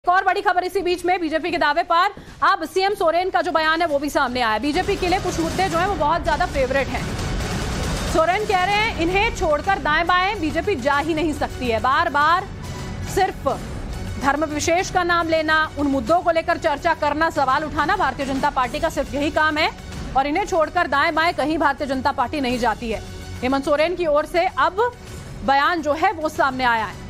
एक और बड़ी खबर इसी बीच में बीजेपी के दावे पर अब सीएम सोरेन का जो बयान है वो भी सामने आया। बीजेपी के लिए कुछ मुद्दे जो हैं वो बहुत ज्यादा फेवरेट हैं। सोरेन कह रहे हैं इन्हें छोड़कर दाएं बाएं बीजेपी जा ही नहीं सकती है। बार बार सिर्फ धर्म विशेष का नाम लेना, उन मुद्दों को लेकर चर्चा करना, सवाल उठाना भारतीय जनता पार्टी का सिर्फ यही काम है और इन्हें छोड़कर दाएं बाएं कहीं भारतीय जनता पार्टी नहीं जाती है। हेमंत सोरेन की ओर से अब बयान जो है वो सामने आया है।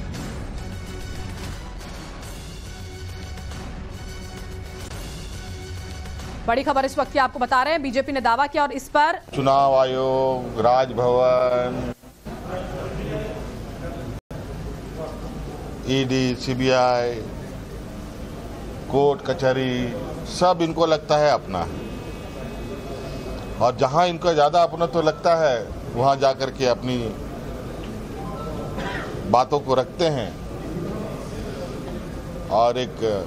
बड़ी खबर इस वक्त की आपको बता रहे हैं, बीजेपी ने दावा किया और इस पर चुनाव आयोग, राजभवन, ईडी, सीबीआई, कोर्ट कचहरी सब इनको लगता है अपना, और जहां इनको ज्यादा अपना तो लगता है वहां जाकर के अपनी बातों को रखते हैं और एक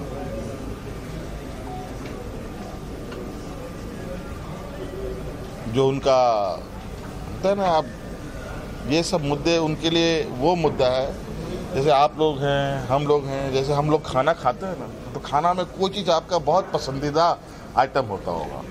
जो उनका होता है ना, अब ये सब मुद्दे उनके लिए वो मुद्दा है जैसे आप लोग हैं, हम लोग हैं, जैसे हम लोग खाना खाते हैं ना, तो खाना में कोई चीज़ आपका बहुत पसंदीदा आइटम होता होगा।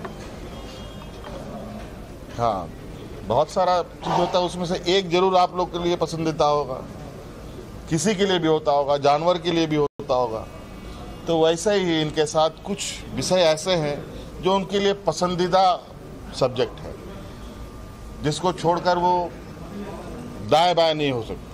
हाँ, बहुत सारा चीज़ होता है, उसमें से एक जरूर आप लोग के लिए पसंदीदा होगा, किसी के लिए भी होता होगा, जानवर के लिए भी होता होगा। तो वैसे ही इनके साथ कुछ विषय ऐसे हैं जो उनके लिए पसंदीदा सब्जेक्ट है, जिसको छोड़कर वो दाएं बाएं नहीं हो सकते।